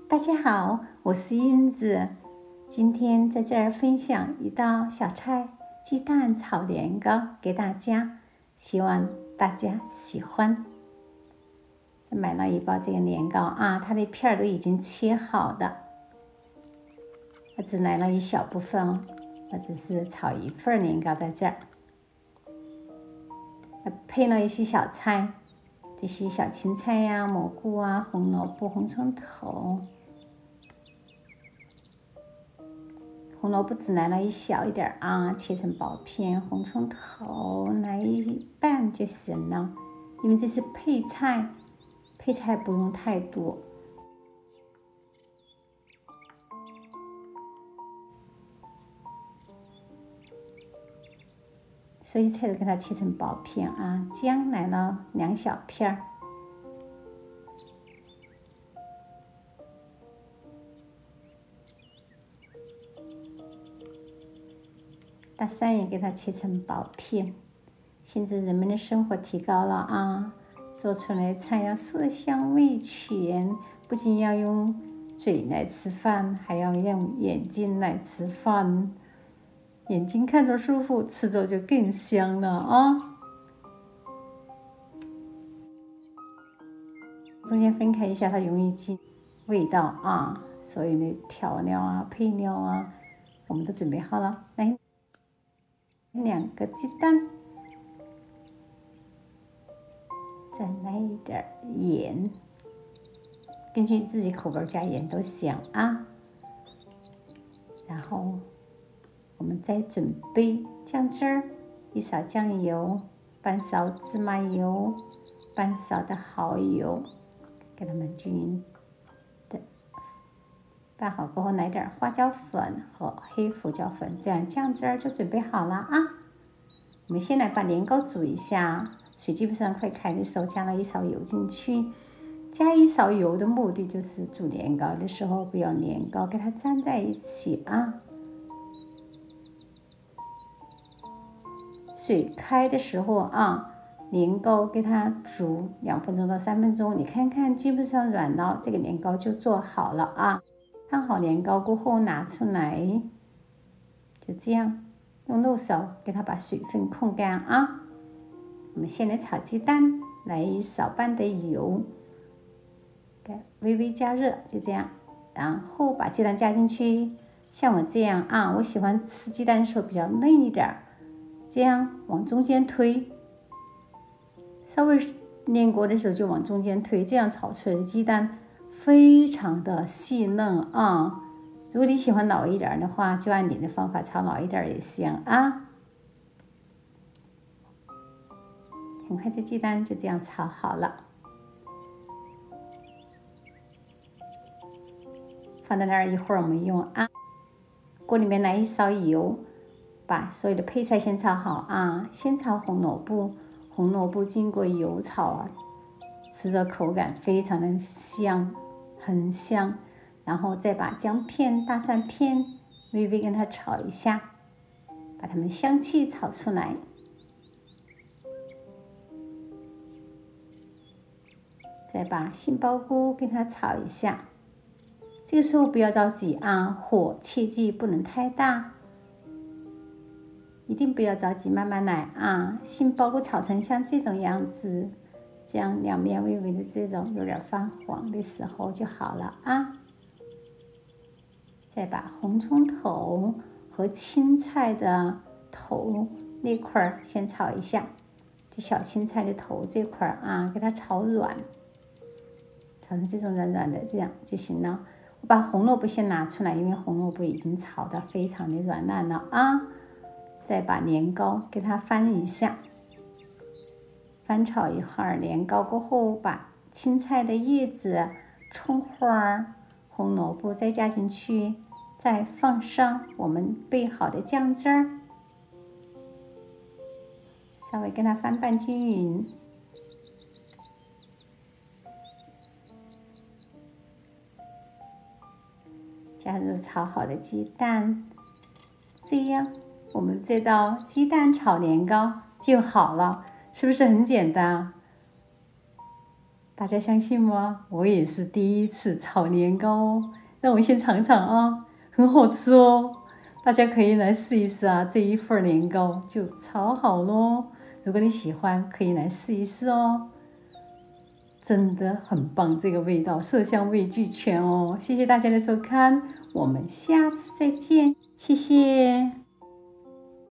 大家好，我是英子，今天在这儿分享一道小菜——鸡蛋炒年糕给大家，希望大家喜欢。这买了一包这个年糕啊，它的片儿都已经切好的，我只来了一小部分哦，我只是炒一份年糕在这儿。配了一些小菜，这些小青菜呀、蘑菇啊、红萝卜、红葱头。红萝卜只来了一小一点啊，切成薄片。红葱头来一半就行了，因为这是配菜，配菜不用太多。所有菜都给它切成薄片啊。姜来了2小片儿。大蒜也给它切成薄片。现在人们的生活提高了啊，做出来菜要色香味全，不仅要用嘴来吃饭，还要用眼睛来吃饭。眼睛看着舒服，吃着就更香了啊！中间分开一下，它容易进味道啊。所有的调料啊、配料啊，我们都准备好了。来，2个鸡蛋，再来一点盐，根据自己口味加盐都行啊。然后我们再准备酱汁儿，1勺酱油，半勺芝麻油，半勺的蚝油，给它们均匀的拌好过后，来点花椒粉和黑胡椒粉，这样酱汁儿就准备好了啊。我们先来把年糕煮一下，水基本上快开的时候加了1勺油进去。加1勺油的目的就是煮年糕的时候不要年糕给它粘在一起啊。水开的时候啊，年糕给它煮2分钟到3分钟，你看看基本上软了，这个年糕就做好了啊。烫好年糕过后拿出来，就这样用漏勺给它把水分控干啊。我们先来炒鸡蛋，来1勺半的油，微微加热，就这样，然后把鸡蛋加进去。像我这样啊，我喜欢吃鸡蛋的时候比较嫩一点，这样往中间推，稍微粘锅的时候就往中间推，这样炒出来的鸡蛋非常的细嫩啊。如果你喜欢老一点的话，就按你的方法炒老一点也行啊。很快这鸡蛋就这样炒好了，放在那儿一会儿我们用啊。锅里面来1勺油，把所有的配菜先炒好啊。先炒红萝卜，红萝卜经过油炒啊，吃着口感非常的香，很香。然后再把姜片、大蒜片微微跟它炒一下，把它们香气炒出来。再把杏鲍菇跟它炒一下，这个时候不要着急啊，火切记不能太大，一定不要着急，慢慢来啊。杏鲍菇炒成像这种样子，这样两面微微的这种有点发黄的时候就好了啊。再把红葱头和青菜的头那块先炒一下，就小青菜的头这块啊，给它炒软，炒成这种软软的，这样就行了。我把红萝卜先拿出来，因为红萝卜已经炒得非常的软烂了啊。再把年糕给它翻一下，翻炒一会儿，年糕过后，把青菜的叶子、葱花、红萝卜再加进去，再放上我们备好的酱汁儿，稍微跟它翻拌均匀。加入炒好的鸡蛋，这样我们这道鸡蛋炒年糕就好了，是不是很简单？ 大家相信吗？我也是第一次炒年糕哦，让我先尝尝啊，很好吃哦。大家可以来试一试啊，这一份年糕就炒好咯。如果你喜欢，可以来试一试哦。真的很棒，这个味道色香味俱全哦。谢谢大家的收看，我们下次再见，谢谢。